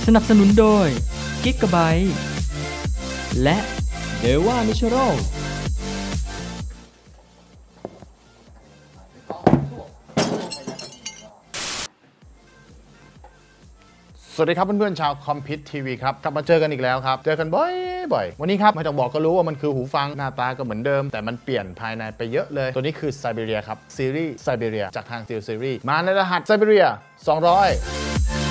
สนับสนุนโดย Gigabyte และ Deva Natural สวัสดีครับเพื่อนๆชาวคอมพิวทีวีครับกลับมาเจอกันอีกแล้วครับเจอกันบ่อยๆวันนี้ครับไม่ต้องบอกก็รู้ว่ามันคือหูฟังหน้าตาก็เหมือนเดิมแต่มันเปลี่ยนภายในไปเยอะเลยตัวนี้คือ Siberia ครับซีรีส์ Siberia จากทาง Steel Series มาในรหัส Siberia 200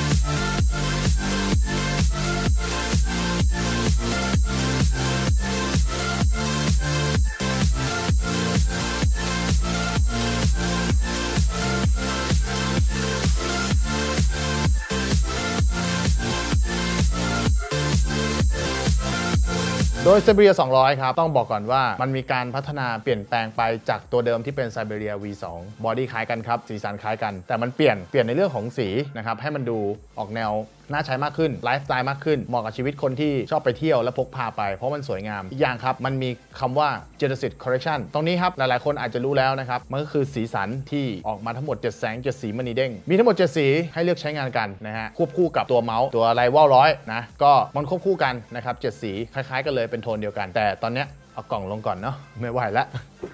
โดย Siberia 200 ครับต้องบอกก่อนว่ามันมีการพัฒนาเปลี่ยนแปลงไปจากตัวเดิมที่เป็น Siberia V2 บอดี้คล้ายกันครับสีสันคล้ายกันแต่มันเปลี่ยนในเรื่องของสีนะครับให้มันดูออกแนวน่าใช้มากขึ้นไลฟ์สไตล์มากขึ้นเหมาะกับชีวิตคนที่ชอบไปเที่ยวและพกพาไปเพราะมันสวยงามอีกอย่างครับมันมีคำว่า Genesis Correction ตรงนี้ครับหลายๆคนอาจจะรู้แล้วนะครับมันก็คือสีสันที่ออกมาทั้งหมด7แสง7สีมณีเด้งมีทั้งหมด7สีให้เลือกใช้งานกันนะฮะควบคู่กับตัวเมาส์ตัวไรวัล100นะก็มันควบคู่กันนะครับ7สีคล้ายๆกันเลยเป็นโทนเดียวกันแต่ตอนนี้เอากล่องลงก่อนเนาะไม่ไหวแล้ว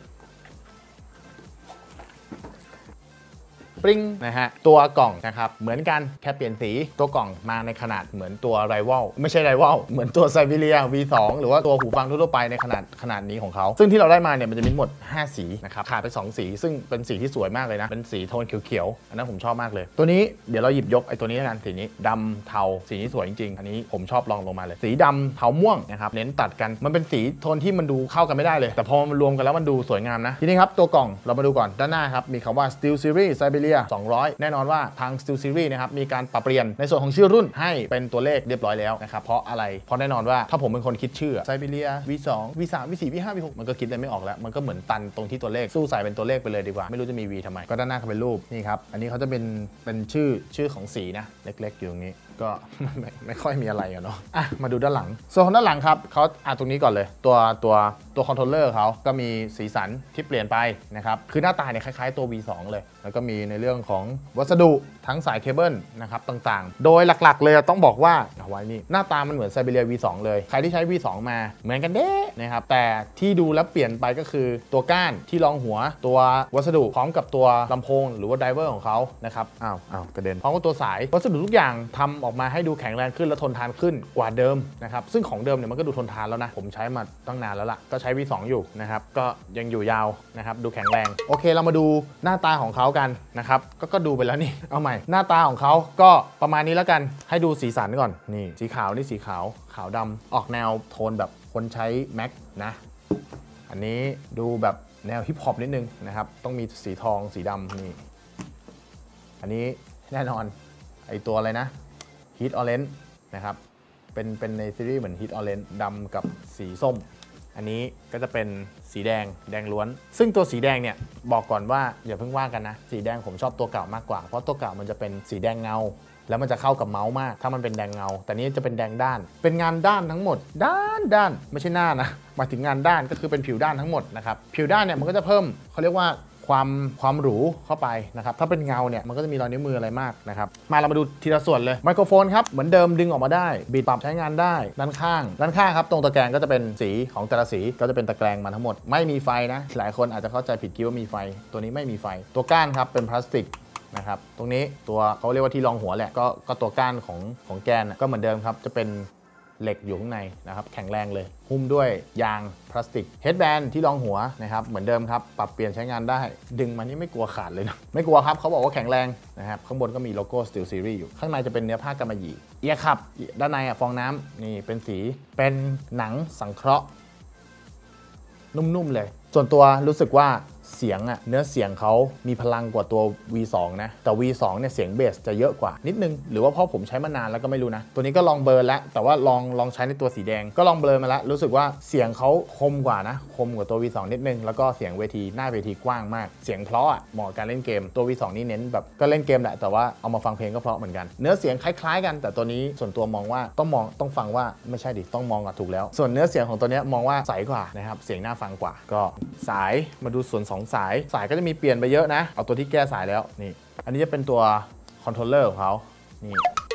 ปริ้งนะฮะตัวกล่องนะครับเหมือนกันแค่เปลี่ยนสีตัวกล่องมาในขนาดเหมือนตัวไรวัลไม่ใช่ไรวัลเหมือนตัว Siberia V2 หรือว่าตัวหูฟังทั่วไปในขนาดนี้ของเขาซึ่งที่เราได้มาเนี่ยมันจะมีทั้งหมด5สีนะครับขาดไป2สีซึ่งเป็นสีที่สวยมากเลยนะเป็นสีโทนเขียวๆอันนั้นผมชอบมากเลยตัวนี้เดี๋ยวเราหยิบยกไอ้ตัวนี้แล้วกันสีนี้ดำเทาสีนี้สวยจริงๆอันนี้ผมชอบลองมาเลยสีดำเทาม่วงนะครับเน้นตัดกันมันเป็นสีโทนที่มันดูเข้ากันไม่ได้เลยแต่พอมันรวมกันแล้วมันดูสวยงามนะทีนี้ครับตัวกล่องเรามาดูก่อนด้านหน้าครับมีคำว่า Steel Series Siberia 200แน่นอนว่าทาง Steel Series นะครับมีการปรับเปลี่ยนในส่วนของชื่อรุ่นให้เป็นตัวเลขเรียบร้อยแล้วนะครับเพราะอะไรเพราะแน่นอนว่าถ้าผมเป็นคนคิดชื่อ Siberia V2 V3 V4 V5 V6 มันก็คิดอะไรไม่ออกแล้วมันก็เหมือนตันตรงที่ตัวเลขสู้ใส่เป็นตัวเลขไปเลยดีกว่าไม่รู้จะมี V ทำไมก็ด้านหน้าเขาเป็นรูปนี่ครับอันนี้เขาจะเป็นชื่อของสีนะเล็กๆอยู่ตรงนี้ก็ไม่ค่อยมีอะไรเนาะมาดูด้านหลังส่วนของด้านหลังครับเขาตรงนี้ก่อนเลยตัวคอนโทรลเลอร์เขาก็มีสีสันที่เปลี่ยนไปนะครับคือหน้าตาเนี่ยคล้ายๆตัว V2 เลยแล้วก็มีในเรื่องของวัสดุทั้งสายเคเบิลนะครับต่างๆโดยหลักๆเลยต้องบอกว่าเอาไว้นี่หน้าตามันเหมือน Siberia V2 เลยใครที่ใช้ V2 มาเหมือนกันเด้นะครับแต่ที่ดูแล้วเปลี่ยนไปก็คือตัวก้านที่รองหัวตัววัสดุพร้อมกับตัวลำโพงหรือว่าไดเวอร์ของเขานะครับอ้าวกระเด็นพร้อมกับตัวสายวัสดุทุกอย่างทำออกมาให้ดูแข็งแรงขึ้นและทนทานขึ้นกว่าเดิมนะครับซึ่งของเดิมเนี่ยมันก็ดูทนทานแล้วนะผมใช้มาตั้งนานแล้วล่ะก็ใช้ V2 อยู่นะครับก็ยังอยู่ยาวนะครับดูแข็งแรงโอเคเรามาดูหน้าตาของเขากันนะครับก็ดูไปแล้วนี่เอาใหม่หน้าตาของเขาก็ประมาณนี้แล้วกันให้ดูสีสันก่อนนี่สีขาวนี่สีขาวดำออกแนวโทนแบบคนใช้ Mac นะอันนี้ดูแบบแนวฮิปฮอปนิดนึงนะครับต้องมีสีทองสีดำนี่อันนี้แน่นอนไอตัวอะไรนะ Heat Orange นะครับเป็นในซีรีส์เหมือน Heat Orange ดำกับสีส้มอันนี้ก็จะเป็นสีแดงล้วนซึ่งตัวสีแดงเนี่ยบอกก่อนว่าอย่าเพิ่งว่ากันนะสีแดงผมชอบตัวเก่ามากกว่าเพราะตัวเก่ามันจะเป็นสีแดงเงาแล้วมันจะเข้ากับเมาส์มากถ้ามันเป็นแดงเงาแต่นี้จะเป็นแดงด้านเป็นงานด้านทั้งหมดด้านไม่ใช่หน้านะหมายถึงงานด้านก็คือเป็นผิวด้านทั้งหมดนะครับผิวด้านเนี่ยมันก็จะเพิ่มเขาเรียกว่าความหรูเข้าไปนะครับถ้าเป็นเงาเนี่ยมันก็จะมีรอยนิ้วมืออะไรมากนะครับมาเรามาดูทีละส่วนเลยไมโครโฟนครับเหมือนเดิมดึงออกมาได้บีบปรับใช้งานได้ด้านข้างครับตรงตะแกรงก็จะเป็นสีของแต่ละสีก็จะเป็นตะแกรงมาทั้งหมดไม่มีไฟนะหลายคนอาจจะเข้าใจผิดคิดว่ามีไฟตัวนี้ไม่มีไฟตัวก้านครับเป็นพลาสติกนะครับตรงนี้ตัวเขาเรียกว่าที่รองหัวแหละก็ตัวก้านของแกนก็เหมือนเดิมครับจะเป็นเหล็กอยู่ข้างในนะครับแข็งแรงเลยหุ้มด้วยยางพลาสติกเฮดแบนที่รองหัวนะครับเหมือนเดิมครับปรับเปลี่ยนใช้งานได้ดึงมานี่ไม่กลัวขาดเลยนะไม่กลัวครับเขาบอกว่าแข็งแรงนะครับข้างบนก็มีโลโก้ Steel Series อยู่ข้างในจะเป็นเนื้อผ้ากำมะหยี่เอียร์คับด้านในฟองน้ำนี่เป็นสีเป็นหนังสังเคราะห์นุ่มๆเลยส่วนตัวรู้สึกว่าเสียงเนื้อเสียงเขามีพลังกว่าตัว V2 นะแต่ V2 เนี่ยเสียงเบสจะเยอะกว่านิดนึงหรือว่าเพราะผมใช้มานานแล้วก็ไม่รู้นะตัวนี้ก็ลองเบลอแล้วแต่ว่าลองใช้ในตัวสีแดงก็ลองเบลอมาแล้วรู้สึกว่าเสียงเขาคมกว่านะคมกว่าตัว V2 นิดนึงแล้วก็เสียงเวทีหน้าเวทีกว้างมากเสียงเพราะเหมาะการเล่นเกมตัว V2 นี่เน้นแบบก็เล่นเกมแหละแต่ว่าเอามาฟังเพลงก็เพราะเหมือนกันเนื้อเสียงคล้ายๆกันแต่ตัวนี้ส่วนตัวมองว่าต้องฟังว่าไม่ใช่ดิต้องมองถูกแล้วส่วนเนื้อเสียงของตัวนี้มองว่าใสกว่านะครับเสียงน่าฟังกว่าก็สายมาดูส่วน2สายก็จะมีเปลี่ยนไปเยอะนะเอาตัวที่แก้สายแล้วนี่อันนี้จะเป็นตัวคอนโทรลเลอร์ของเขานี่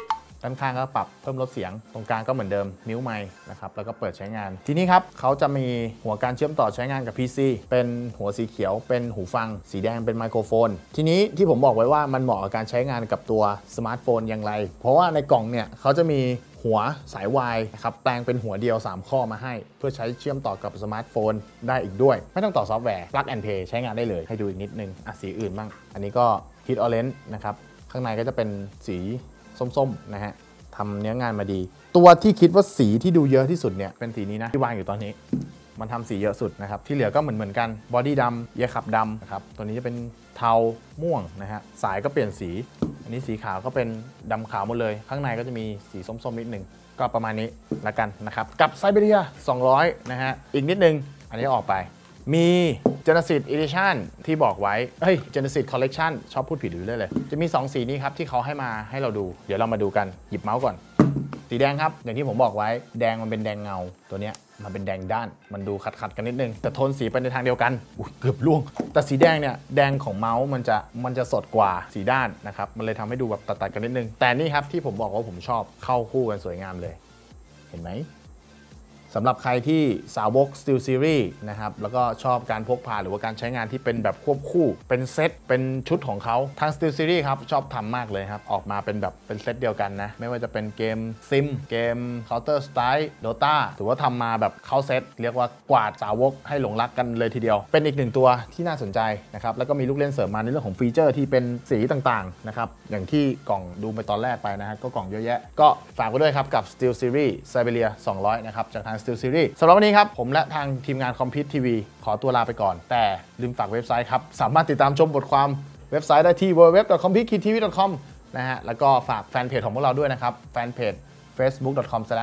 ด้านข้างก็ปรับเพิ่มลดเสียงตรงกลางก็เหมือนเดิมนิ้วไมค์นะครับแล้วก็เปิดใช้งานทีนี้ครับเขาจะมีหัวการเชื่อมต่อใช้งานกับ PC เป็นหัวสีเขียวเป็นหูฟังสีแดงเป็นไมโครโฟนทีนี้ที่ผมบอกไว้ว่ามันเหมาะกับการใช้งานกับตัวสมาร์ทโฟนอย่างไรเพราะว่าในกล่องเนี่ยเขาจะมีหัวสายวายนะครับแปลงเป็นหัวเดียว3ข้อมาให้เพื่อใช้เชื่อมต่อกับสมาร์ทโฟนได้อีกด้วยไม่ต้องต่อซอฟต์แวร์ plug and play ใช้งานได้เลยให้ดูอีกนิดนึงสีอื่นบ้างอันนี้ก็ Heat Orange นะครับข้างในก็จะเป็นสีส้มๆนะฮะทำเนื้องานมาดีตัวที่คิดว่าสีที่ดูเยอะที่สุดเนี่ยเป็นสีนี้นะที่วางอยู่ตอนนี้มันทำสีเยอะสุดนะครับที่เหลือก็เหมือนกันบอดี้ดำเกียร์ขับดำนะครับตัวนี้จะเป็นเทาม่วงนะฮะสายก็เปลี่ยนสีอันนี้สีขาวก็เป็นดำขาวหมดเลยข้างในก็จะมีสีส้มๆนิดนึงก็ประมาณนี้ละกันนะครับกับไซบีเรีย200นะฮะอีกนิดนึงอันนี้ออกไปมี Genesis Edition ที่บอกไว้Genesis Collection ชอบพูดผิดอยู่เรื่อยเลยจะมี 2 สีนี้ครับที่เขาให้มาให้เราดูเดี๋ยวเรามาดูกันหยิบเมาส์ก่อนสีแดงครับอย่างที่ผมบอกไว้แดงมันเป็นแดงเงาตัวเนี้ยมันเป็นแดงด้านมันดูขัดกันนิดนึงแต่โทนสีไปในทางเดียวกันเกือบล่วงแต่สีแดงเนี่ยแดงของเมาส์มันจะสดกว่าสีด้านนะครับมันเลยทำให้ดูแบบตัดกันนิดนึงแต่นี่ครับที่ผมบอกว่าผมชอบเข้าคู่กันสวยงามเลยเห็นไหมสำหรับใครที่สาวก Steel Series นะครับแล้วก็ชอบการพกพาหรือว่าการใช้งานที่เป็นแบบควบคู่เป็นเซตเป็นชุดของเขาทาง Steel Series ครับชอบทำมากเลยครับออกมาเป็นแบบเป็นเซตเดียวกันนะไม่ว่าจะเป็นเกมซิมเกม Counter Strike Dota ถือว่าทำมาแบบเข้าเซตเรียกว่ากวาดสาวกให้หลงรักกันเลยทีเดียวเป็นอีกหนึ่งตัวที่น่าสนใจนะครับแล้วก็มีลูกเล่นเสริมมาในเรื่องของฟีเจอร์ที่เป็นสีต่างๆนะครับอย่างที่กล่องดูไปตอนแรกไปนะฮะก็กล่องเยอะแยะก็ฝากไว้ด้วยครับกับ Steel Series Siberia 200นะครับจากทาง Steel Series สำหรับวันนี้ครับผมและทางทีมงาน Compete TV ขอตัวลาไปก่อนแต่ลืมฝากเว็บไซต์ครับสามารถติดตามชมบทความเว็บไซต์ได้ที่ www.compete.tv.com นะฮะแล้วก็ฝากแฟนเพจของพวกเราด้วยนะครับแฟนเพจ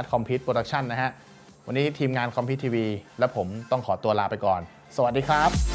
facebook.com/competeproduction นะฮะวันนี้ทีมงาน Compete TV และผมต้องขอตัวลาไปก่อนสวัสดีครับ